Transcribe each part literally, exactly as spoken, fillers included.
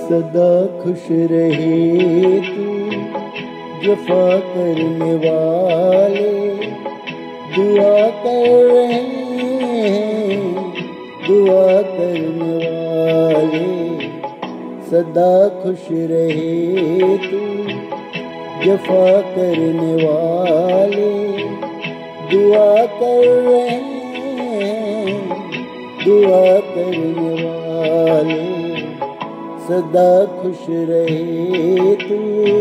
सदा खुश रहे तू जफा करने वाले दुआ कर रहे हैं, दुआ करने वाले। सदा खुश रहे तू जफा करने वाले दुआ कर रहे हैं, दुआ करने वाले। सदा खुश रहे तू।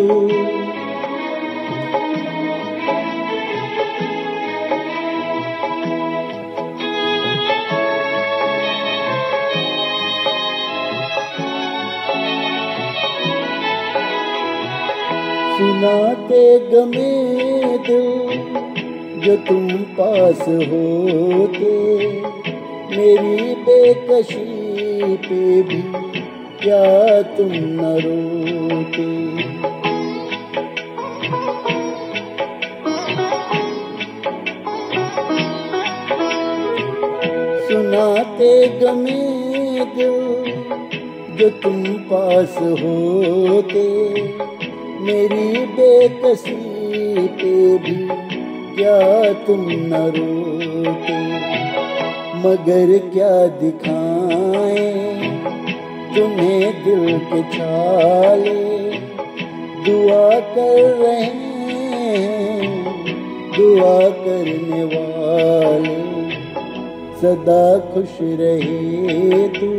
सुनाते गमे दिल जो तुम पास होते, मेरी बेकशी पे भी क्या तुम न रोते। सुनाते गमे दिल जो तुम पास होते, मेरी बेकसी पे भी क्या तुम न रोते। मगर क्या दिखाएं तुम्हें दिल के छाले, दुआ कर रहे हैं, दुआ करने वाले। सदा खुश रहे तू।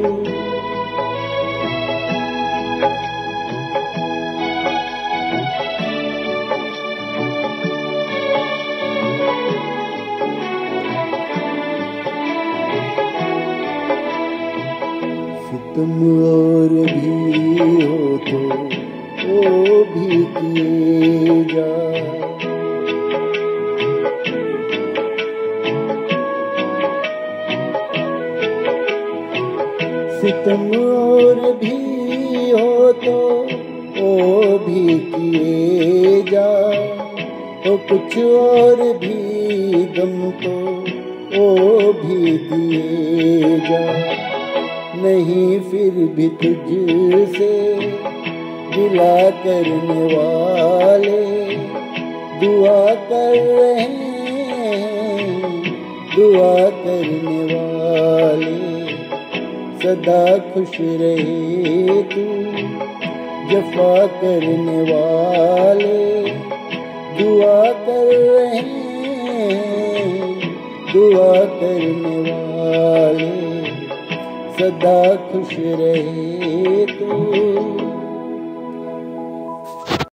तुम और भी हो तो वो भी किए जा। सितम और भी हो तो वो भी किए जा। तो कुछ और भी गम तो वो भी दिए जा। नहीं फिर भी तुझसे गिला करने वाले दुआ कर रहे हैं, दुआ करने वाले। सदा खुश रहे तू जफा करने वाले दुआ कर रहे हैं, दुआ करने वाले। सदा खुश रहे तू।